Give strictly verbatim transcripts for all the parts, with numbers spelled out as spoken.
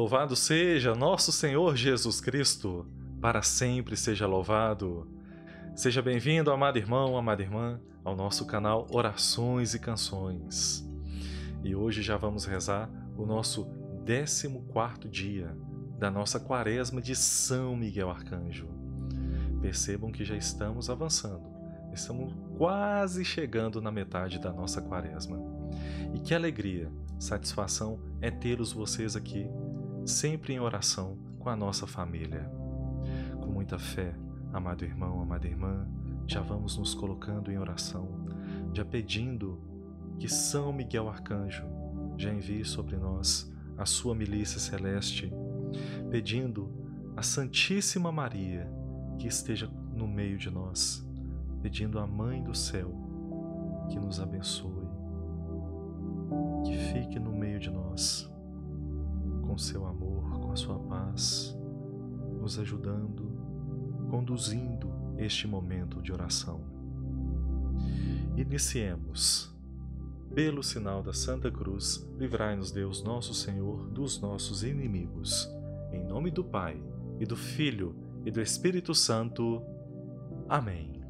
Louvado seja nosso Senhor Jesus Cristo, para sempre seja louvado. Seja bem-vindo, amado irmão, amada irmã, ao nosso canal Orações e Canções. E hoje já vamos rezar o nosso décimo quarto dia da nossa quaresma de São Miguel Arcanjo. Percebam que já estamos avançando, estamos quase chegando na metade da nossa quaresma. E que alegria, satisfação é tê-los vocês aqui, sempre em oração com a nossa família. Com muita fé, amado irmão, amada irmã, já vamos nos colocando em oração, já pedindo que São Miguel Arcanjo já envie sobre nós a sua milícia celeste, pedindo a Santíssima Maria que esteja no meio de nós, pedindo à Mãe do Céu que nos abençoe, que fique no meio de nós, com seu amor, com a sua paz, nos ajudando, conduzindo este momento de oração. Iniciemos. Pelo sinal da Santa Cruz, livrai-nos Deus nosso Senhor dos nossos inimigos. Em nome do Pai, e do Filho, e do Espírito Santo. Amém.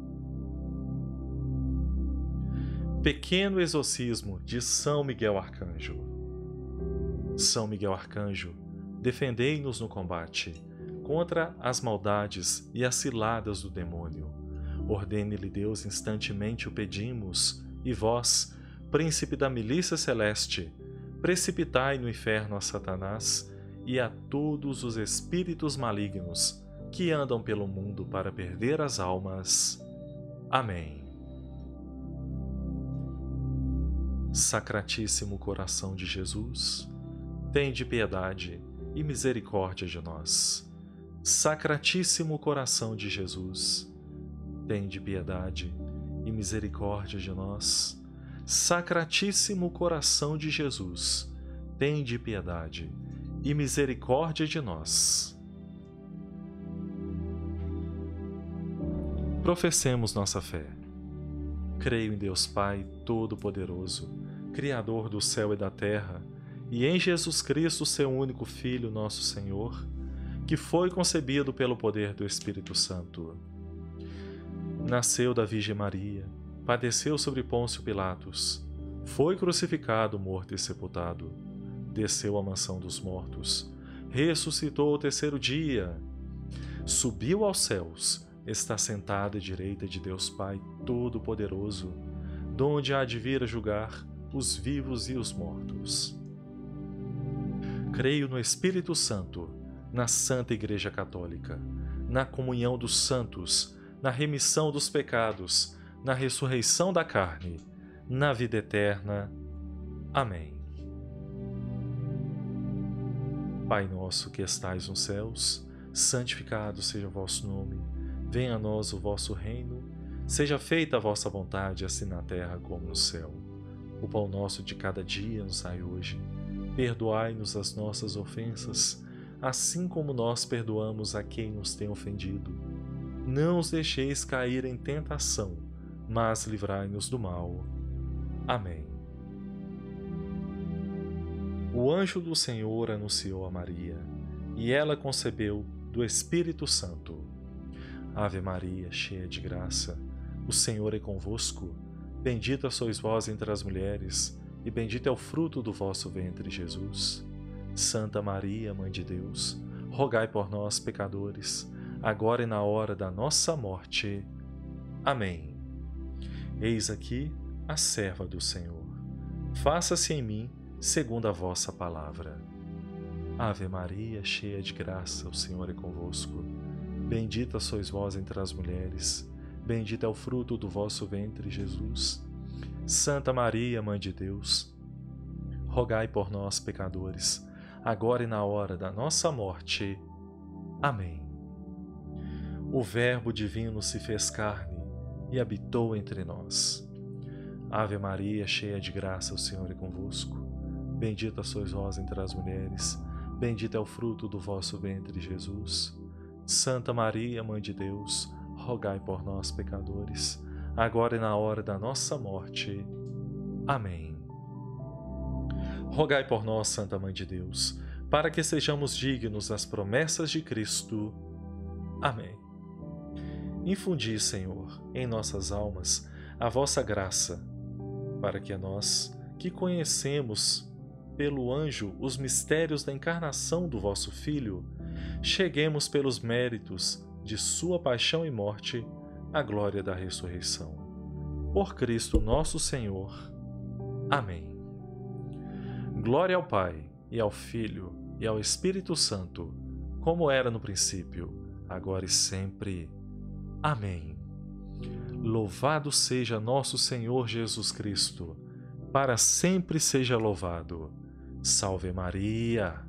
Pequeno exorcismo de São Miguel Arcanjo. São Miguel Arcanjo, defendei-nos no combate contra as maldades e as ciladas do demônio. Ordene-lhe Deus instantemente o pedimos, e vós, príncipe da milícia celeste, precipitai no inferno a Satanás e a todos os espíritos malignos que andam pelo mundo para perder as almas. Amém. Sacratíssimo coração de Jesus, tende piedade e misericórdia de nós. Sacratíssimo coração de Jesus, tende piedade e misericórdia de nós. Sacratíssimo coração de Jesus, tende piedade e misericórdia de nós. Professemos nossa fé. Creio em Deus Pai Todo-Poderoso, Criador do céu e da terra, e em Jesus Cristo, seu único Filho, nosso Senhor, que foi concebido pelo poder do Espírito Santo. Nasceu da Virgem Maria, padeceu sobre Pôncio Pilatos, foi crucificado, morto e sepultado, desceu à mansão dos mortos, ressuscitou ao terceiro dia, subiu aos céus, está sentado à direita de Deus Pai Todo-Poderoso, donde há de vir a julgar os vivos e os mortos. Creio no Espírito Santo, na Santa Igreja Católica, na comunhão dos santos, na remissão dos pecados, na ressurreição da carne, na vida eterna. Amém. Pai nosso que estais nos céus, santificado seja o vosso nome. Venha a nós o vosso reino. Seja feita a vossa vontade, assim na terra como no céu. O pão nosso de cada dia nos dai hoje. Perdoai-nos as nossas ofensas, assim como nós perdoamos a quem nos tem ofendido. Não os deixeis cair em tentação, mas livrai-nos do mal. Amém. O anjo do Senhor anunciou a Maria, e ela concebeu do Espírito Santo. Ave Maria, cheia de graça, o Senhor é convosco. Bendita sois vós entre as mulheres, e bendito é o fruto do vosso ventre, Jesus. Santa Maria, Mãe de Deus, rogai por nós, pecadores, agora e na hora da nossa morte. Amém. Eis aqui a serva do Senhor. Faça-se em mim segundo a vossa palavra. Ave Maria, cheia de graça, o Senhor é convosco. Bendita sois vós entre as mulheres, bendito é o fruto do vosso ventre, Jesus. Santa Maria, Mãe de Deus, rogai por nós, pecadores, agora e na hora da nossa morte. Amém. O Verbo divino se fez carne e habitou entre nós. Ave Maria, cheia de graça, o Senhor é convosco. Bendita sois vós entre as mulheres, bendito é o fruto do vosso ventre, Jesus. Santa Maria, Mãe de Deus, rogai por nós, pecadores, agora e na hora da nossa morte. Amém. Rogai por nós, Santa Mãe de Deus, para que sejamos dignos das promessas de Cristo. Amém. Infundi, Senhor, em nossas almas a vossa graça, para que a nós, que conhecemos pelo anjo os mistérios da encarnação do vosso Filho, cheguemos pelos méritos de sua paixão e morte à glória da ressurreição. Por Cristo nosso Senhor. Amém. Glória ao Pai, e ao Filho, e ao Espírito Santo, como era no princípio, agora e sempre. Amém. Louvado seja nosso Senhor Jesus Cristo, para sempre seja louvado. Salve Maria!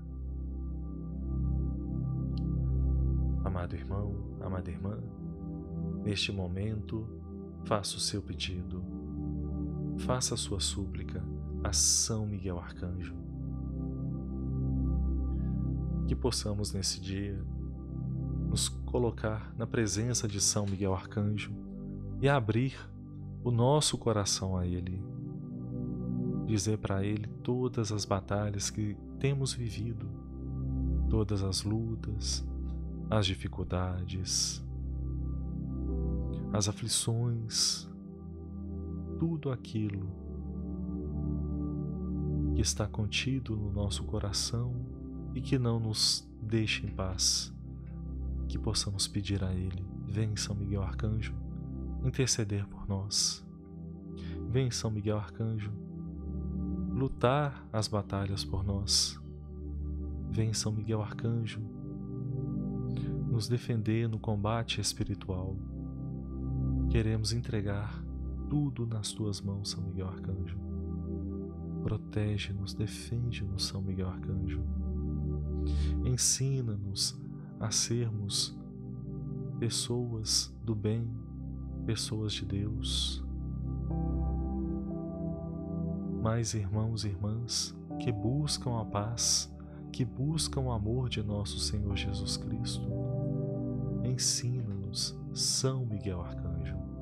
Amado irmão, amada irmã, neste momento, faça o seu pedido, faça a sua súplica a São Miguel Arcanjo. Que possamos nesse dia nos colocar na presença de São Miguel Arcanjo e abrir o nosso coração a Ele. Dizer para Ele todas as batalhas que temos vivido, todas as lutas, as dificuldades, as aflições, tudo aquilo que está contido no nosso coração e que não nos deixa em paz, que possamos pedir a Ele: vem São Miguel Arcanjo interceder por nós, vem São Miguel Arcanjo lutar as batalhas por nós, vem São Miguel Arcanjo nos defender no combate espiritual. Queremos entregar tudo nas tuas mãos, São Miguel Arcanjo. Protege-nos, defende-nos, São Miguel Arcanjo. Ensina-nos a sermos pessoas do bem, pessoas de Deus. Mais irmãos e irmãs que buscam a paz, que buscam o amor de nosso Senhor Jesus Cristo. Ensina-nos, São Miguel Arcanjo.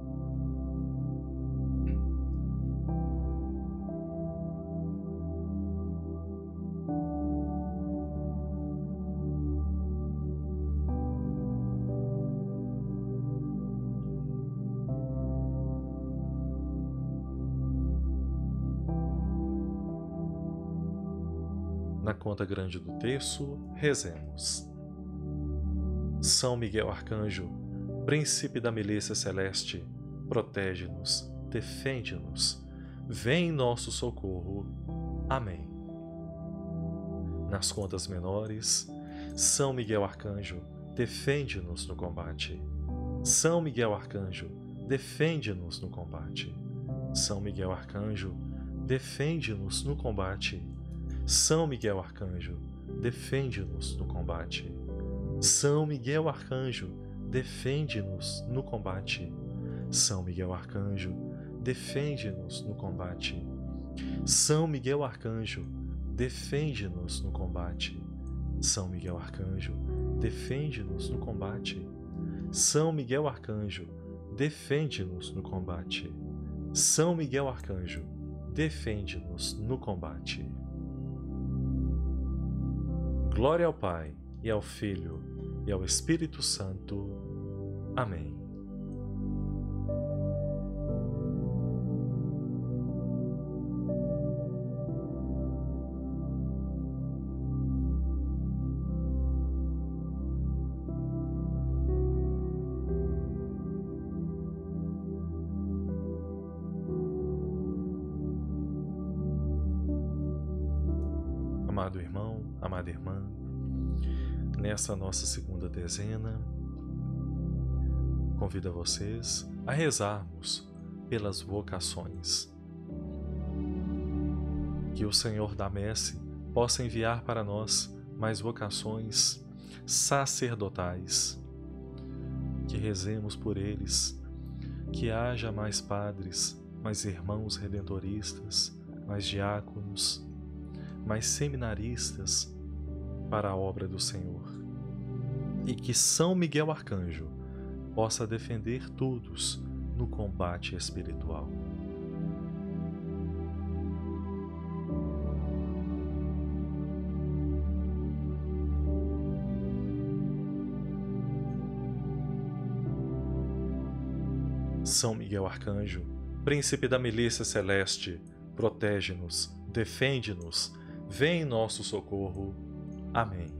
Na conta grande do terço, rezemos. São Miguel Arcanjo, príncipe da milícia celeste, protege-nos, defende-nos, vem em nosso socorro. Amém. Nas contas menores, São Miguel Arcanjo, defende-nos no combate. São Miguel Arcanjo, defende-nos no combate. São Miguel Arcanjo, defende-nos no combate. São Miguel Arcanjo, defende-nos no combate. São Miguel Arcanjo, defende-nos no combate. São Miguel Arcanjo, defende-nos no combate. São Miguel Arcanjo, defende-nos no combate. São Miguel Arcanjo, defende-nos no combate. São Miguel Arcanjo, defende-nos no combate. São Miguel Arcanjo, defende-nos no combate. Glória ao Pai, e ao Filho, e ao Espírito Santo. Amém. Amado irmão, amada irmã, nessa nossa segunda dezena, convido a vocês a rezarmos pelas vocações. Que o Senhor da Messe possa enviar para nós mais vocações sacerdotais. Que rezemos por eles, que haja mais padres, mais irmãos redentoristas, mais diáconos, mais seminaristas para a obra do Senhor. E que São Miguel Arcanjo possa defender todos no combate espiritual. São Miguel Arcanjo, príncipe da milícia celeste, protege-nos, defende-nos, vem em nosso socorro. Amém.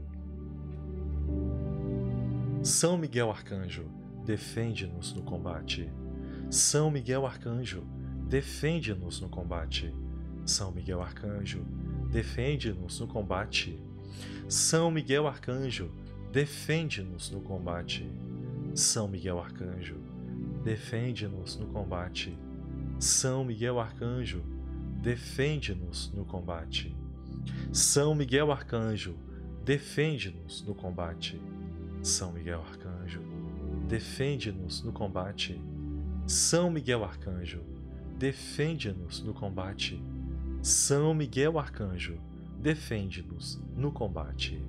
São Miguel Arcanjo, defende-nos no combate. São Miguel Arcanjo, defende-nos no combate. São Miguel Arcanjo, defende-nos no combate. São Miguel Arcanjo, defende-nos no combate. São Miguel Arcanjo, defende-nos no combate. São Miguel Arcanjo, defende-nos no combate. São Miguel Arcanjo, defende-nos no combate. São Miguel Arcanjo, defende-nos no combate. São Miguel Arcanjo, defende-nos no combate. São Miguel Arcanjo, defende-nos no combate.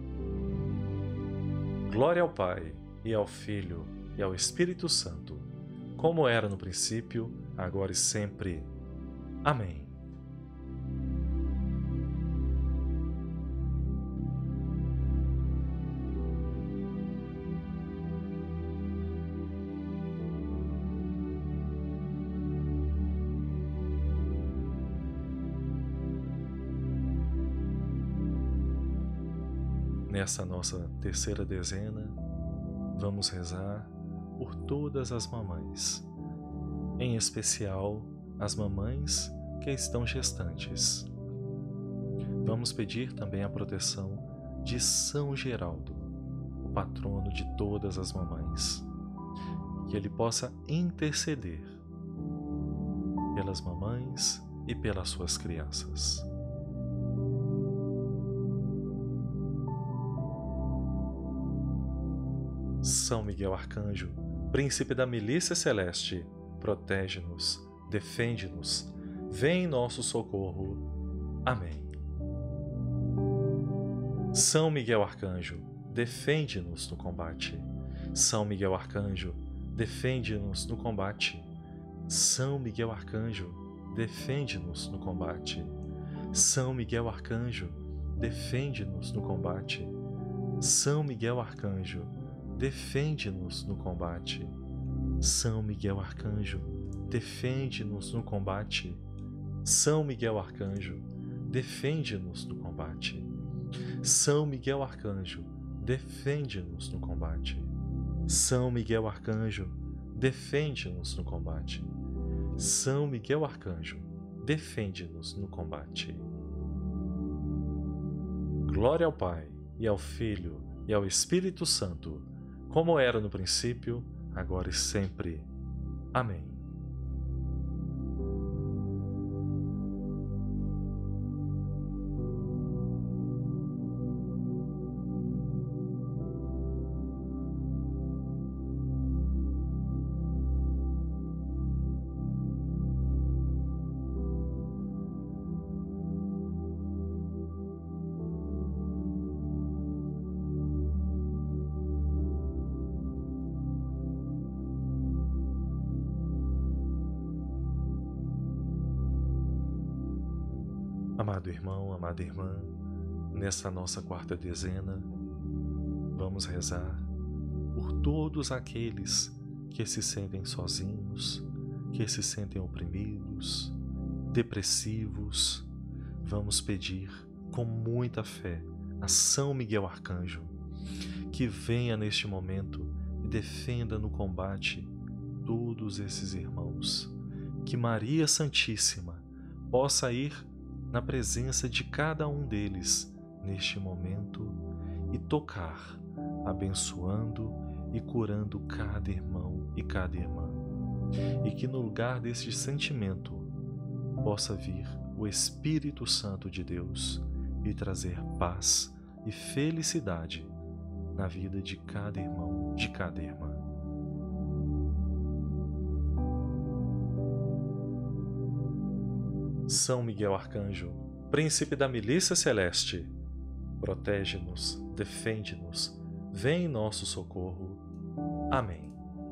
Glória ao Pai, e ao Filho, e ao Espírito Santo, como era no princípio, agora e sempre. Amém. Nessa nossa terceira dezena, vamos rezar por todas as mamães, em especial as mamães que estão gestantes. Vamos pedir também a proteção de São Geraldo, o patrono de todas as mamães, que ele possa interceder pelas mamães e pelas suas crianças. São Miguel Arcanjo, príncipe da milícia celeste, protege-nos, defende-nos, vem em nosso socorro. Amém. São Miguel Arcanjo, defende-nos no combate. São Miguel Arcanjo, defende-nos no combate. São Miguel Arcanjo, defende-nos no combate. São Miguel Arcanjo, defende-nos no combate. São Miguel Arcanjo, defende-nos no combate. São Miguel Arcanjo, defende-nos no combate. São Miguel Arcanjo, defende-nos no combate. São Miguel Arcanjo, defende-nos no combate. São Miguel Arcanjo, defende-nos no combate. São Miguel Arcanjo, defende-nos no combate. Glória ao Pai, e ao Filho, e ao Espírito Santo, como era no princípio, agora e sempre. Amém. Amado irmão, amada irmã, nesta nossa quarta dezena, vamos rezar por todos aqueles que se sentem sozinhos, que se sentem oprimidos, depressivos. Vamos pedir com muita fé a São Miguel Arcanjo, que venha neste momento e defenda no combate todos esses irmãos. Que Maria Santíssima possa ir na presença de cada um deles neste momento e tocar, abençoando e curando cada irmão e cada irmã. E que no lugar deste sentimento possa vir o Espírito Santo de Deus e trazer paz e felicidade na vida de cada irmão, de cada irmã. São Miguel Arcanjo, príncipe da milícia celeste, protege-nos, defende-nos, vem em nosso socorro. Amém.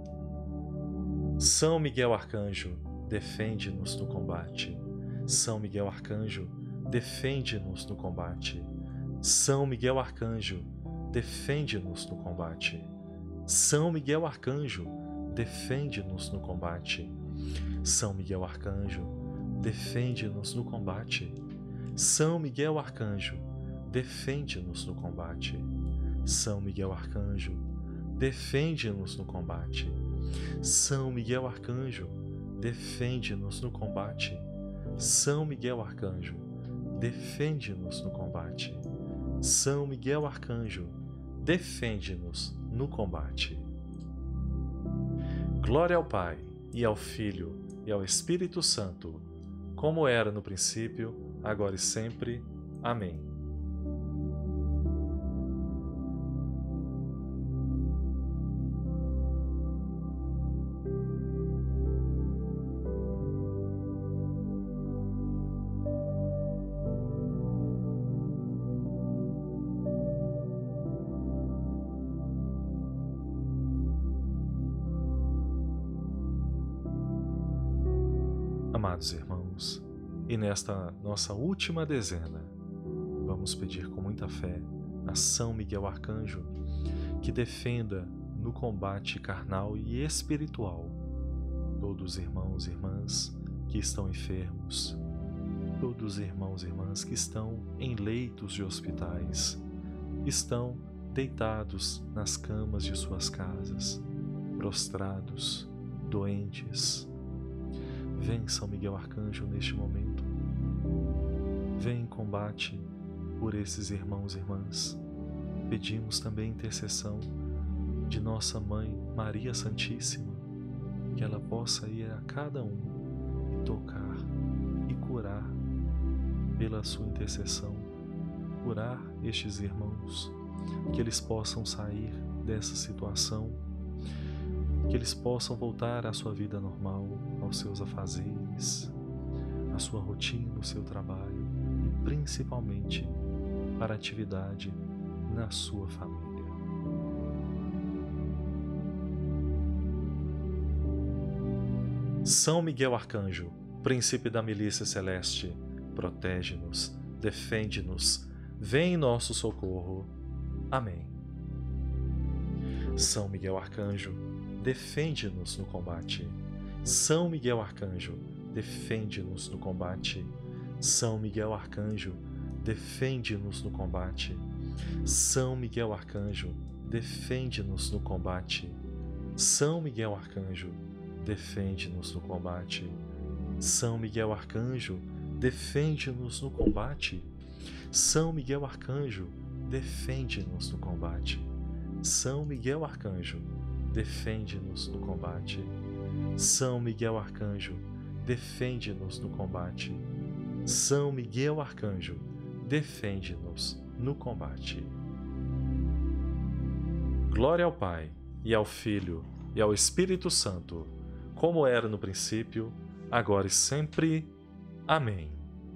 São Miguel Arcanjo, defende-nos no combate. São Miguel Arcanjo, defende-nos no combate. São Miguel Arcanjo, defende-nos no combate. São Miguel Arcanjo, defende-nos no combate. São Miguel Arcanjo, defende-nos no combate. São Miguel Arcanjo, defende-nos no combate. São Miguel Arcanjo, defende-nos no combate. São Miguel Arcanjo, defende-nos no combate. São Miguel Arcanjo, defende-nos no combate. São Miguel Arcanjo, defende-nos no combate. Glória ao Pai, e ao Filho, e ao Espírito Santo, como era no princípio, agora e sempre. Amém. Amados irmãos, e nesta nossa última dezena, vamos pedir com muita fé a São Miguel Arcanjo que defenda no combate carnal e espiritual todos os irmãos e irmãs que estão enfermos, todos os irmãos e irmãs que estão em leitos de hospitais, estão deitados nas camas de suas casas, prostrados, doentes. Vem, São Miguel Arcanjo, neste momento. Vem em combate por esses irmãos e irmãs. Pedimos também intercessão de nossa Mãe Maria Santíssima, que ela possa ir a cada um e tocar e curar pela sua intercessão, curar estes irmãos, que eles possam sair dessa situação, que eles possam voltar à sua vida normal, aos seus afazeres, à sua rotina, ao seu trabalho e principalmente para a atividade na sua família. São Miguel Arcanjo, príncipe da milícia celeste, protege-nos, defende-nos, vem em nosso socorro. Amém. São Miguel Arcanjo, defende-nos no combate. São Miguel Arcanjo, defende-nos no combate. São Miguel Arcanjo, defende-nos no combate. São Miguel Arcanjo, defende-nos no combate. São Miguel Arcanjo, defende-nos no combate. São Miguel Arcanjo, defende-nos no combate. São Miguel Arcanjo, defende-nos no combate. São Miguel Arcanjo, defende-nos no combate. São Miguel Arcanjo, defende-nos no combate. São Miguel Arcanjo, defende-nos no combate. Glória ao Pai, e ao Filho, e ao Espírito Santo, como era no princípio, agora e sempre. Amém.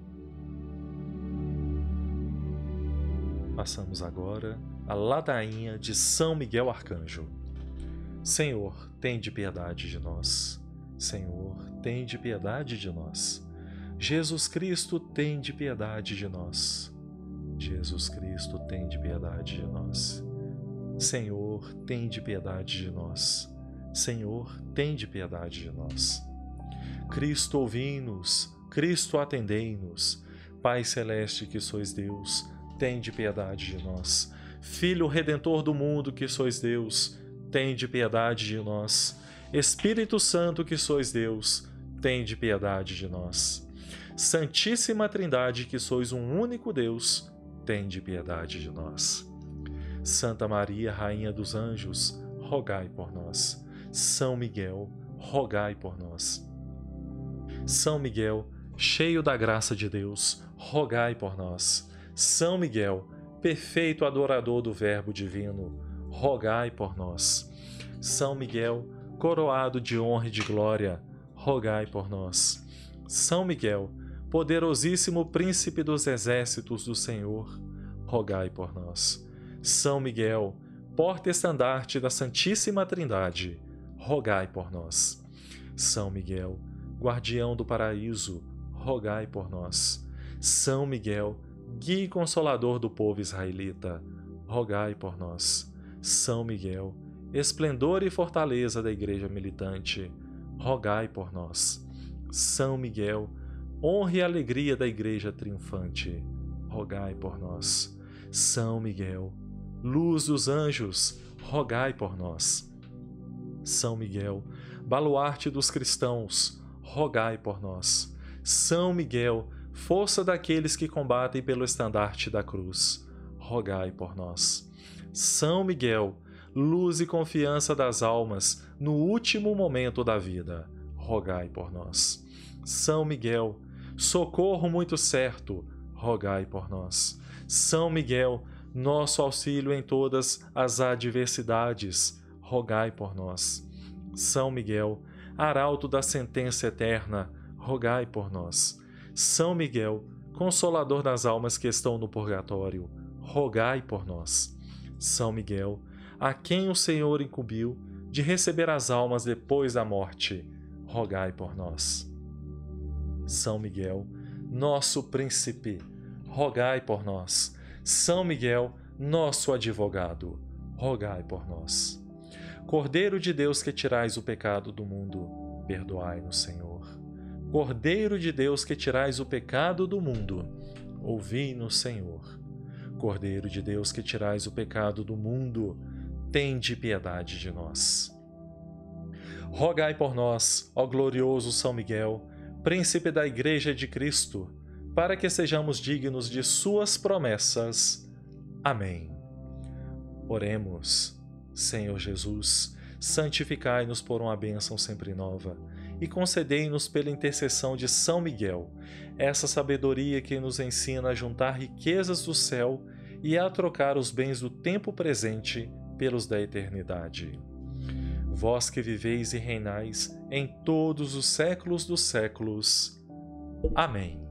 Passamos agora à ladainha de São Miguel Arcanjo. Senhor, tende piedade de nós. Senhor, tende piedade de nós. Jesus Cristo, tende piedade de nós. Jesus Cristo, tende piedade de nós. Senhor, tende piedade de nós. Senhor, tende piedade de nós. Cristo, ouvi-nos. Cristo, atendei-nos. Pai celeste que sois Deus, tende piedade de nós. Filho Redentor do mundo que sois Deus, tende piedade de nós. Espírito Santo que sois Deus, tende piedade de nós. Santíssima Trindade que sois um único Deus, tende piedade de nós. Santa Maria, Rainha dos Anjos, rogai por nós. São Miguel, rogai por nós. São Miguel, cheio da graça de Deus, rogai por nós. São Miguel, perfeito adorador do Verbo divino, rogai por nós. São Miguel, coroado de honra e de glória, rogai por nós. São Miguel, poderosíssimo príncipe dos exércitos do Senhor, rogai por nós. São Miguel, porta-estandarte da Santíssima Trindade, rogai por nós. São Miguel, guardião do paraíso, rogai por nós. São Miguel, guia e consolador do povo israelita, rogai por nós. São Miguel, esplendor e fortaleza da Igreja militante, rogai por nós. São Miguel, honra e alegria da Igreja triunfante, rogai por nós. São Miguel, luz dos anjos, rogai por nós. São Miguel, baluarte dos cristãos, rogai por nós. São Miguel, força daqueles que combatem pelo estandarte da cruz, rogai por nós. São Miguel, luz e confiança das almas no último momento da vida, rogai por nós. São Miguel, socorro muito certo, rogai por nós. São Miguel, nosso auxílio em todas as adversidades, rogai por nós. São Miguel, arauto da sentença eterna, rogai por nós. São Miguel, consolador das almas que estão no purgatório, rogai por nós. São Miguel, a quem o Senhor incumbiu de receber as almas depois da morte, rogai por nós. São Miguel, nosso príncipe, rogai por nós. São Miguel, nosso advogado, rogai por nós. Cordeiro de Deus que tirais o pecado do mundo, perdoai-nos, Senhor. Cordeiro de Deus que tirais o pecado do mundo, ouvi-nos, Senhor. Cordeiro de Deus que tirais o pecado do mundo, tende piedade de nós. Rogai por nós, ó glorioso São Miguel, príncipe da Igreja de Cristo, para que sejamos dignos de suas promessas. Amém. Oremos. Senhor Jesus, santificai-nos por uma bênção sempre nova e concedei-nos pela intercessão de São Miguel essa sabedoria que nos ensina a juntar riquezas do céu e a trocar os bens do tempo presente pelos da eternidade. Vós que viveis e reinais em todos os séculos dos séculos. Amém.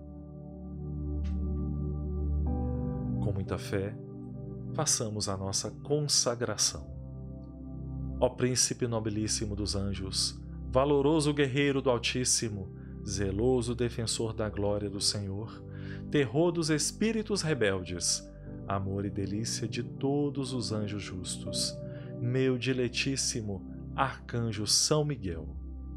Com muita fé, façamos a nossa consagração. Ó Príncipe nobilíssimo dos anjos, valoroso guerreiro do Altíssimo, zeloso defensor da glória do Senhor, terror dos espíritos rebeldes, amor e delícia de todos os anjos justos, meu diletíssimo Arcanjo São Miguel.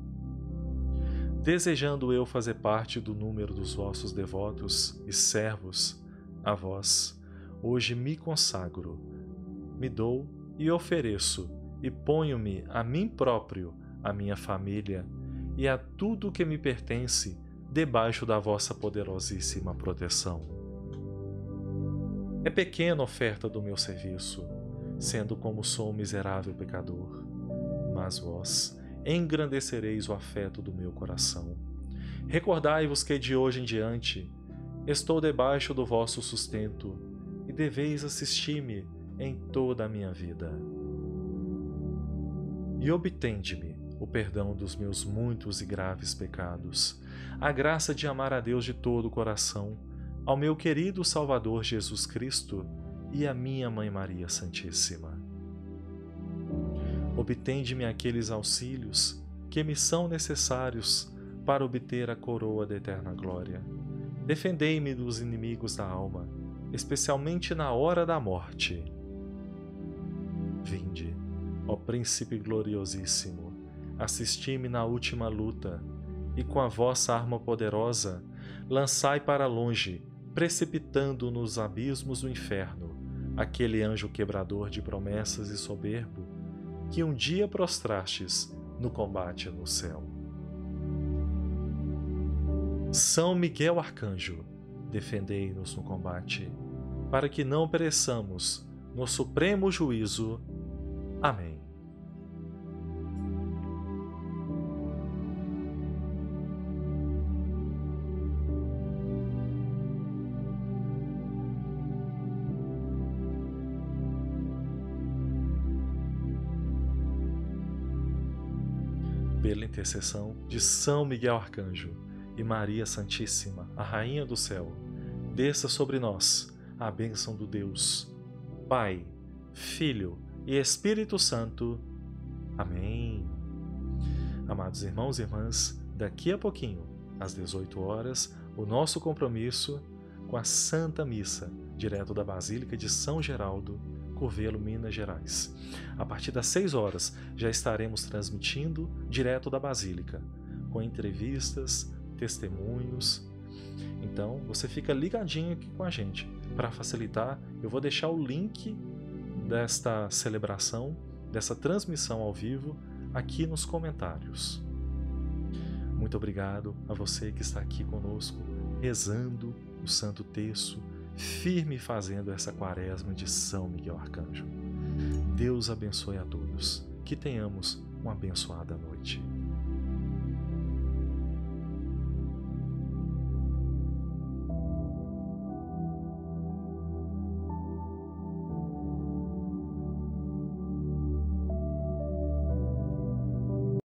Desejando eu fazer parte do número dos vossos devotos e servos, a vós, hoje me consagro, me dou e ofereço, e ponho-me a mim próprio, a minha família e a tudo que me pertence debaixo da vossa poderosíssima proteção. É pequena a oferta do meu serviço, sendo como sou um miserável pecador, mas vós engrandecereis o afeto do meu coração. Recordai-vos que de hoje em diante estou debaixo do vosso sustento e deveis assistir-me em toda a minha vida. E obtende-me o perdão dos meus muitos e graves pecados, a graça de amar a Deus de todo o coração, ao meu querido Salvador Jesus Cristo e à minha Mãe Maria Santíssima. Obtende-me aqueles auxílios que me são necessários para obter a coroa da eterna glória. Defendei-me dos inimigos da alma, especialmente na hora da morte. Vinde, ó Príncipe gloriosíssimo, assisti-me na última luta, e com a vossa arma poderosa, lançai para longe, precipitando nos abismos do inferno, aquele anjo quebrador de promessas e soberbo, que um dia prostrastes no combate no céu. São Miguel Arcanjo, defendei-nos no combate, para que não pereçamos no supremo juízo. Amém. Pela intercessão de São Miguel Arcanjo e Maria Santíssima, a Rainha do Céu, desça sobre nós a bênção do Deus, Pai, Filho e Espírito Santo. Amém. Amados irmãos e irmãs, daqui a pouquinho, às dezoito horas, o nosso compromisso com a Santa Missa, direto da Basílica de São Geraldo, Curvelo, Minas Gerais. A partir das seis horas já estaremos transmitindo direto da Basílica, com entrevistas, testemunhos. Então você fica ligadinho aqui com a gente. Para facilitar, eu vou deixar o link desta celebração, dessa transmissão ao vivo, aqui nos comentários. Muito obrigado a você que está aqui conosco, rezando o Santo Terço, firme fazendo essa quaresma de São Miguel Arcanjo. Deus abençoe a todos. Que tenhamos uma abençoada noite.